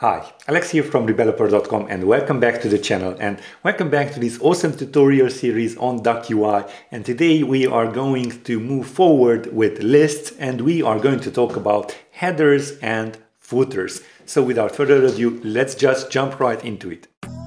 Hi, Alex here from Rebeloper.com and welcome back to the channel and welcome back to this awesome tutorial series on DuckUI. And today we are going to move forward with lists and we are going to talk about headers and footers. So without further ado, let's just jump right into it.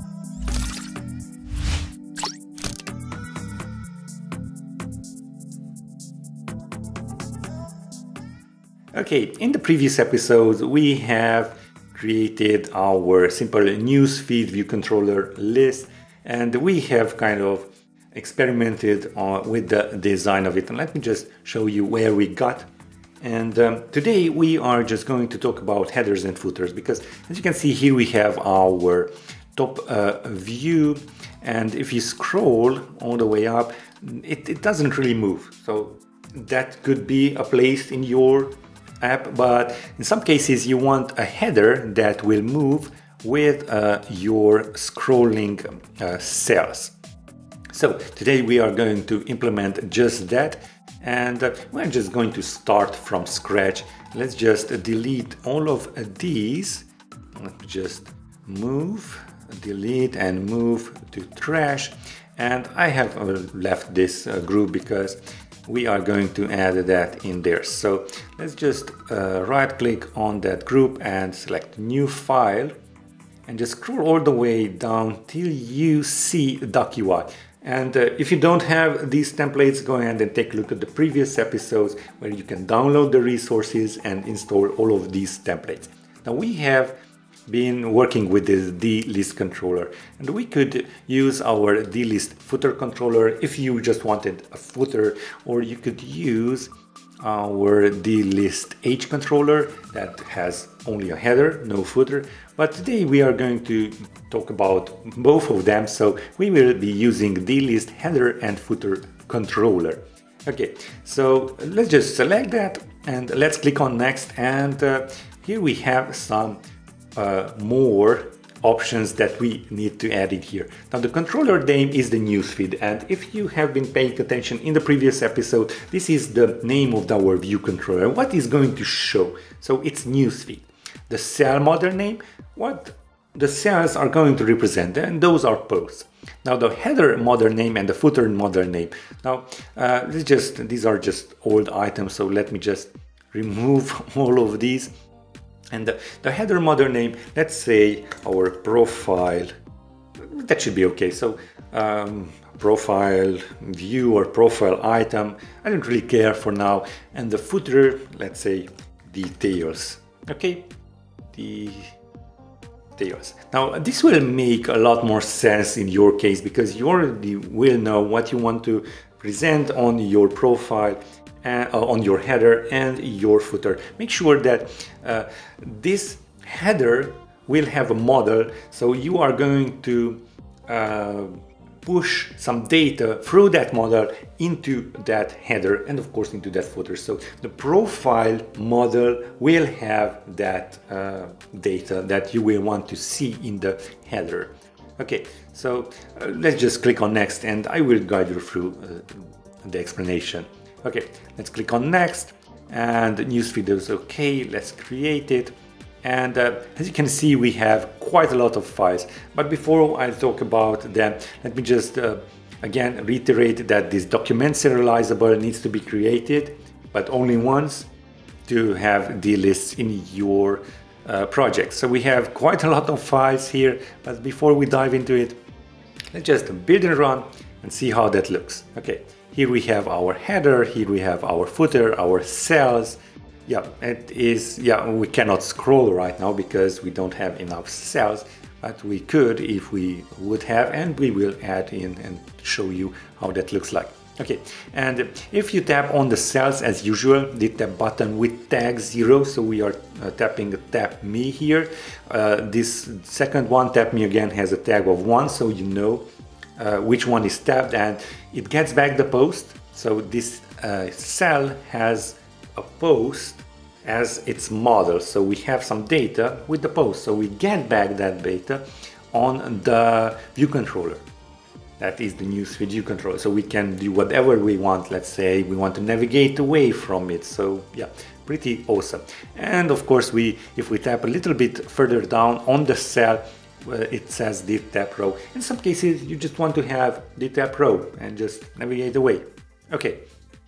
Okay, in the previous episodes we have created our simple newsfeed view controller list and we have kind of experimented with the design of it. And let me just show you where we got. And today we are just going to talk about headers and footers because as you can see here we have our top view, and if you scroll all the way up it doesn't really move. So that could be a place in your app, but in some cases you want a header that will move with your scrolling cells. So today we are going to implement just that, and we're just going to start from scratch. Let's just delete all of these. Let me just move, delete and move to trash, and I have left this group because we are going to add that in there. So let's just right click on that group and select new file and just scroll all the way down till you see DuckUI. And if you don't have these templates, go ahead and take a look at the previous episodes where you can download the resources and install all of these templates. Now we have been working with this dlist controller, and we could use our dlist footer controller if you just wanted a footer, or you could use our dlist h controller that has only a header, no footer. But today we are going to talk about both of them, so we will be using dlist header and footer controller. Okay, so let's just select that and let's click on next, and here we have some more options that we need to add in here. Now the controller name is the newsfeed, and if you have been paying attention in the previous episode, this is the name of our view controller. What is going to show? So it's newsfeed. The cell model name, what the cells are going to represent, and those are posts. Now the header model name and the footer model name. Now these are just old items, so let me just remove all of these. And the header model name, let's say our profile, that should be okay. So profile view or profile item, I don't really care for now. And the footer, let's say details. Okay, details. Now this will make a lot more sense in your case because you already will know what you want to present on your profile, on your header and your footer. Make sure that this header will have a model, so you are going to push some data through that model into that header and of course into that footer. So the profile model will have that data that you will want to see in the header. Okay, so let's just click on next and I will guide you through the explanation. Okay, let's click on next, and newsfeed is okay. Let's create it, and as you can see we have quite a lot of files, but before I talk about them, let me just again reiterate that this document serializable needs to be created, but only once, to have the lists in your project. So we have quite a lot of files here, but before we dive into it, let's just build and run and see how that looks. Okay, here we have our header, here we have our footer, our cells. Yeah, it is, yeah, we cannot scroll right now because we don't have enough cells, but we could if we would have, and we will add in and show you how that looks like. Okay, and if you tap on the cells as usual, the tab button with tag 0, so we are tapping tap me here. This second one, tap me again, has a tag of 1, so you know which one is tapped, and it gets back the post. So this cell has a post as its model, so we have some data with the post, so we get back that data on the view controller. That is the newsfeed view controller, so we can do whatever we want. Let's say we want to navigate away from it, so yeah, pretty awesome. And of course, if we tap a little bit further down on the cell, it says div tab row. In some cases, you just want to have div tab row and just navigate away. Okay.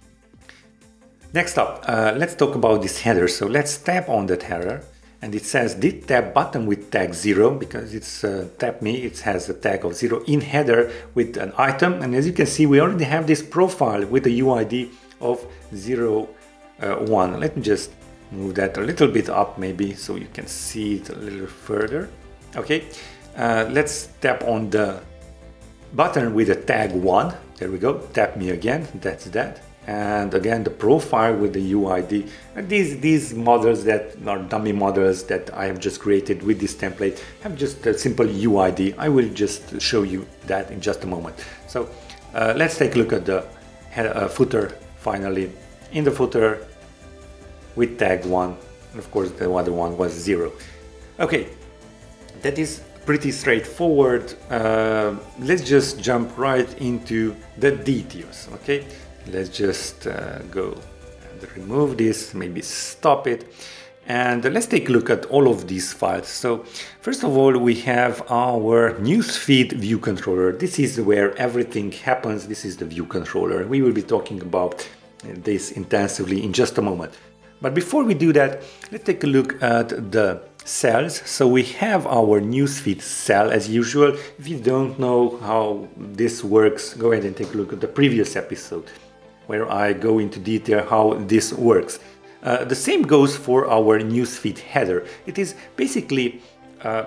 Next up, let's talk about this header. So let's tap on that header, and it says div tab button with tag 0 because it's tap me. It has a tag of 0 in header with an item, and as you can see, we already have this profile with a UID of 0, 1. Let me just move that a little bit up maybe so you can see it a little further. Okay, let's tap on the button with a tag 1. There we go. Tap me again. That's that. And again, the profile with the UID. And these models that are dummy models that I have just created with this template have just a simple UID. I will just show you that in just a moment. So let's take a look at the footer finally. In the footer with tag 1, and of course the other one was 0. Okay, that is pretty straightforward. Let's just jump right into the details. Okay, let's just go and remove this, maybe stop it, and let's take a look at all of these files. So first of all, we have our newsfeed view controller. This is where everything happens. This is the view controller. We will be talking about this intensively in just a moment. But before we do that, let's take a look at the cells. So we have our newsfeed cell as usual. If you don't know how this works, go ahead and take a look at the previous episode where I go into detail how this works. The same goes for our newsfeed header. It is basically a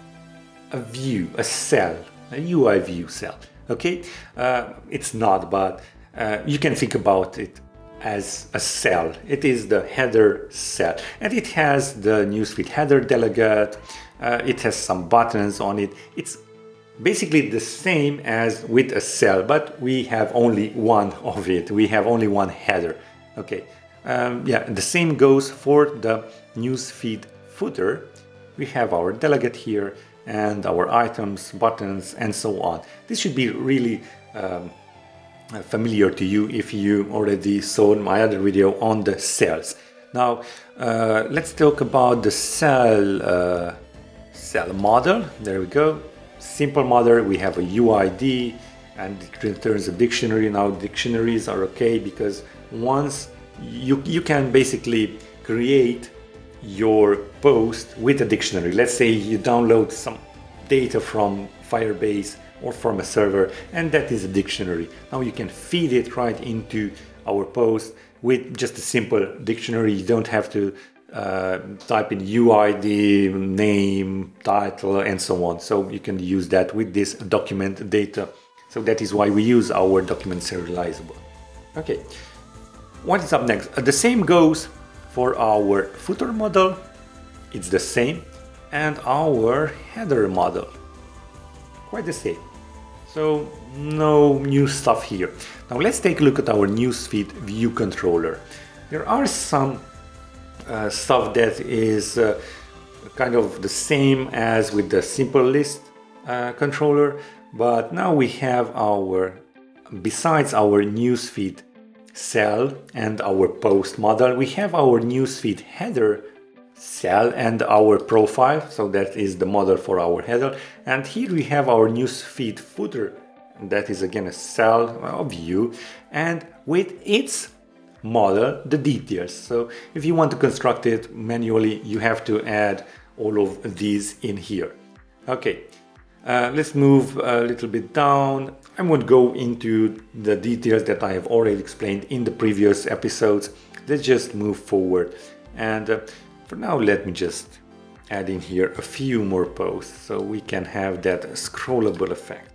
view, a cell, a UI view cell. Okay, it's not, but you can think about it as a cell. It is the header cell, and it has the newsfeed header delegate. It has some buttons on it. It's basically the same as with a cell, but we have only one of it. We have only one header. Okay, yeah, the same goes for the newsfeed footer. We have our delegate here and our items, buttons, and so on. This should be really familiar to you if you already saw my other video on the cells. Now let's talk about the cell model. There we go. Simple model. We have a UID and it returns a dictionary. Now dictionaries are okay because once you can basically create your post with a dictionary. Let's say you download some data from Firebase or from a server, and that is a dictionary. Now you can feed it right into our post with just a simple dictionary. You don't have to type in UID, name, title, and so on. So you can use that with this document data. So that is why we use our document serializable. Okay, what is up next? The same goes for our footer model. It's the same, and our header model. Quite the same. So no new stuff here. Now let's take a look at our newsfeed view controller. There are some stuff that is kind of the same as with the simple list controller, but now we have our, besides our newsfeed cell and our post model, we have our newsfeed header cell and our profile. So that is the model for our header, and here we have our newsfeed footer. That is again a cell view, and with its model the details. So if you want to construct it manually, you have to add all of these in here. Okay, let's move a little bit down. I won't go into the details that I have already explained in the previous episodes. Let's just move forward, and for now, let me just add in here a few more posts so we can have that scrollable effect.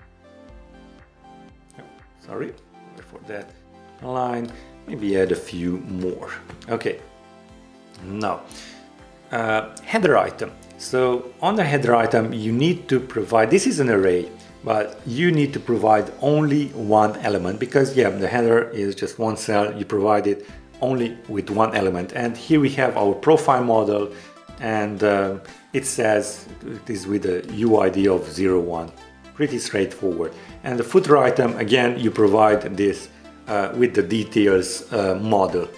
Oh, sorry for that line. Maybe add a few more. Okay. Now, header item. So on the header item, you need to provide, this is an array, but you need to provide only one element because, yeah, the header is just one cell. You provide it only with one element, and here we have our profile model, and it says it is with a UID of 01. Pretty straightforward. And the footer item, again, you provide this with the details model.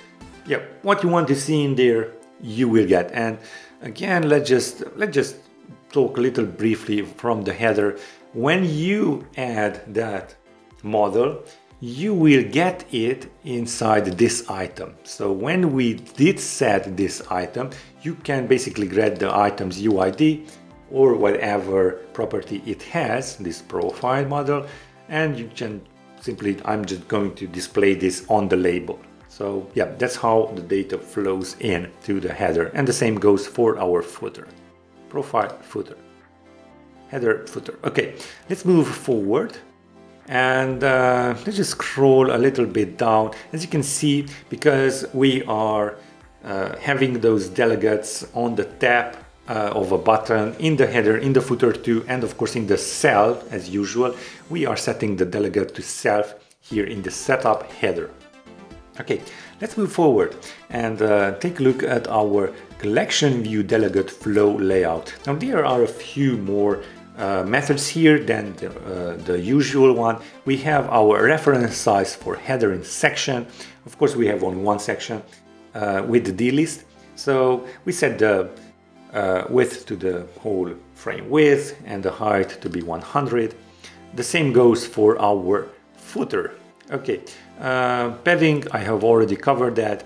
yeah, what you want to see in there, you will get. And again, let's just talk a little briefly from the header. When you add that model, you will get it inside this item. So when we did set this item, you can basically get the item's UID or whatever property it has, this profile model, and you can simply, I'm just going to display this on the label. So yeah, that's how the data flows in to the header, and the same goes for our footer. Profile, footer, header, footer. Okay, let's move forward. And let's just scroll a little bit down. As you can see, because we are having those delegates on the tab of a button in the header, in the footer too, and of course in the cell as usual, we are setting the delegate to self here in the setup header. Okay, let's move forward and take a look at our collection view delegate flow layout. Now there are a few more methods here than the usual one. We have our reference size for header and section. Of course, we have only one section with the dlist. So we set the width to the whole frame width and the height to be 100. The same goes for our footer. Okay, padding, I have already covered that.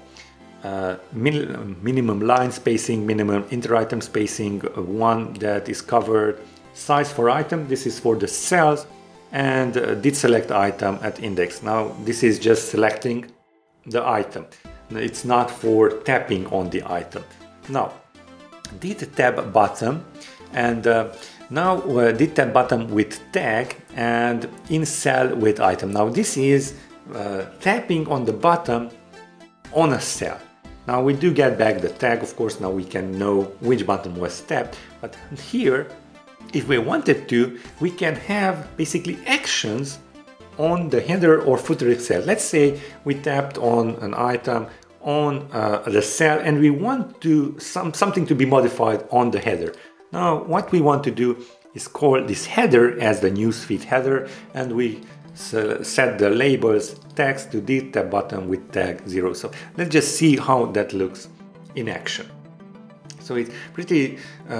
Minimum line spacing, minimum inter-item spacing, one that is covered. Size for item, this is for the cells, and did select item at index. Now this is just selecting the item. It's not for tapping on the item. Now did tab button, and now did tab button with tag and in cell with item. Now this is tapping on the button on a cell. Now we do get back the tag, of course. Now we can know which button was tapped, but here, if we wanted to, we can have basically actions on the header or footer itself. Let's say we tapped on an item on the cell and we want to something to be modified on the header. Now what we want to do is call this header as the newsfeed header, and we set the labels text to did tab button with tag 0. So let's just see how that looks in action. So it's pretty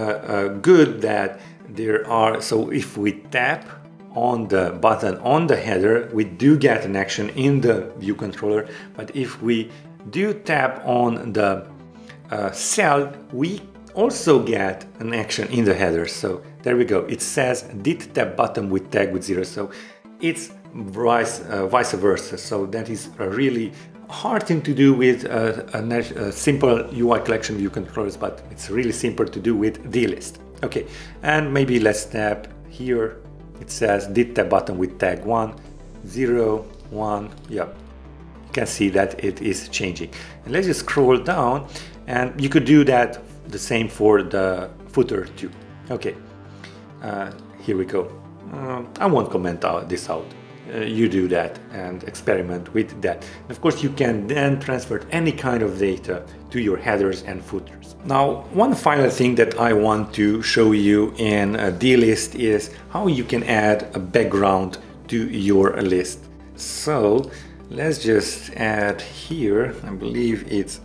good that there are, so if we tap on the button on the header, we do get an action in the view controller, but if we do tap on the cell, we also get an action in the header. So there we go, it says did tap button with tag with 0, so it's vice versa. So that is a really hard thing to do with a simple UI collection view controllers, but it's really simple to do with dlist. Okay, and maybe let's tap here. It says did tab button with tag 1, 0, 1. Yeah, you can see that it is changing. And let's just scroll down, and you could do that the same for the footer too. Okay, here we go. I won't comment this out. You do that and experiment with that. And of course, you can then transfer any kind of data to your headers and footers. Now, one final thing that I want to show you in dlist is how you can add a background to your list. So let's just add here, I believe it's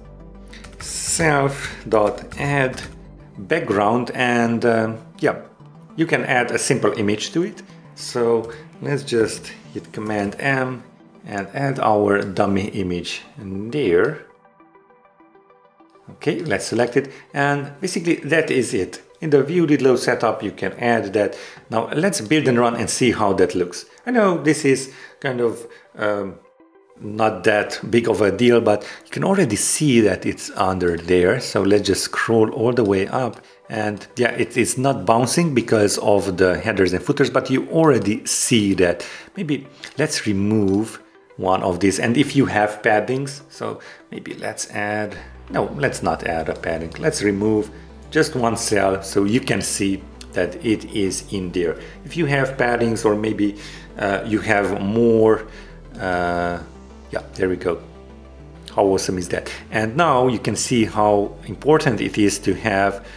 self.add background, and yeah, you can add a simple image to it. So let's just hit Command M and add our dummy image in there. Okay, let's select it, and basically that is it. In the view did load setup, you can add that. Now let's build and run and see how that looks. I know this is kind of not that big of a deal, but you can already see that it's under there. So let's just scroll all the way up, and yeah, it is not bouncing because of the headers and footers, but you already see that. Maybe let's remove one of these, and if you have paddings, so maybe let's add, no, let's not add a padding, let's remove just one cell so you can see that it is in there. If you have paddings, or maybe you have more, yeah, there we go. How awesome is that? And now you can see how important it is to have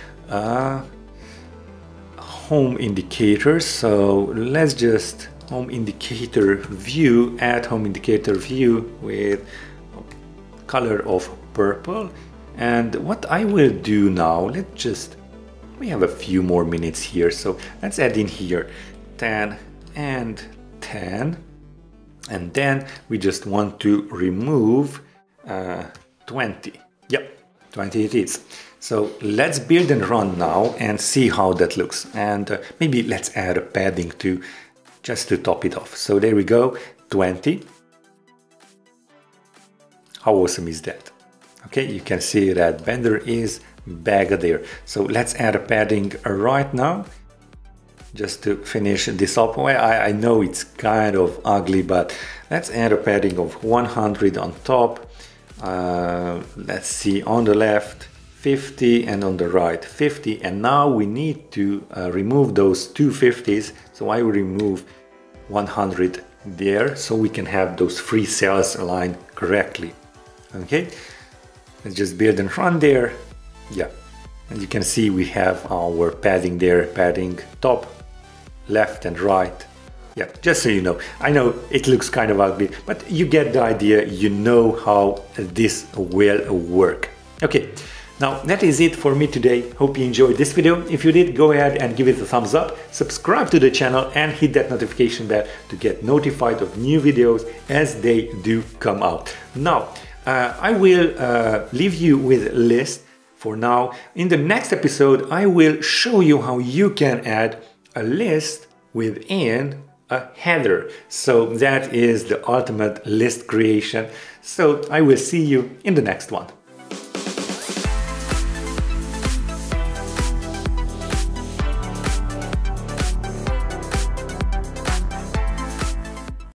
home indicators. So let's just home indicator view, add home indicator view with color of purple. And what I will do now, we have a few more minutes here, so let's add in here 10 and 10. And then we just want to remove 20. Yep, 20 it is. So let's build and run now and see how that looks. And maybe let's add a padding too, just to top it off. So there we go, 20. How awesome is that? Okay, you can see that Bender is back there. So let's add a padding right now, just to finish this up. Well, I know it's kind of ugly, but let's add a padding of 100 on top. Let's see, on the left 50 and on the right 50. And now we need to remove those two 50s. So I will remove 100 there so we can have those three cells aligned correctly. Okay, let's just build and run there. Yeah, and you can see we have our padding there, padding top, left and right. Yeah, just so you know, I know it looks kind of ugly, but you get the idea, you know how this will work. Okay, now that is it for me today. Hope you enjoyed this video. If you did, go ahead and give it a thumbs up, subscribe to the channel and hit that notification bell to get notified of new videos as they do come out. Now, I will leave you with a list for now. In the next episode, I will show you how you can add a list within a header. So that is the ultimate list creation. So I will see you in the next one.